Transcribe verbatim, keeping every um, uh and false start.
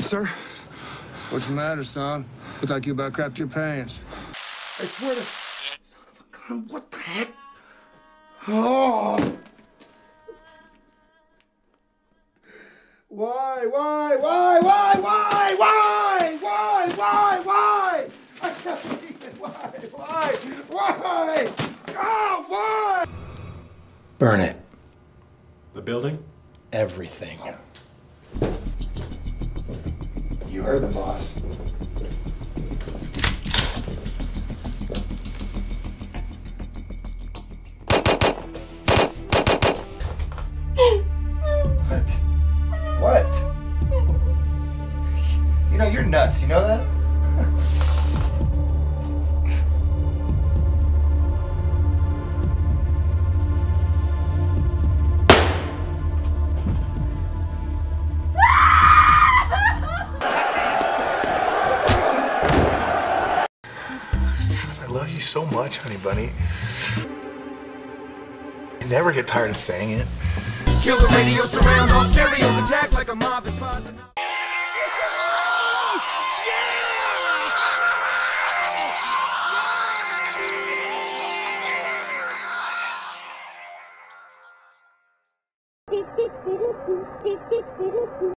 sir. What's the matter, son? Look like you about crapped your pants. I swear to... Son of a gun, what the heck? Oh! Why, why, why, why, why, why, why, why, why? I can't believe it. Why, why, why? Oh, why? Burn it. The building? Everything. You heard the boss. What? What? You know, you're nuts, you know that? I love you so much, honey bunny. I never get tired of saying it. Kill the radio, surround all stereos, attack like a mob that slides.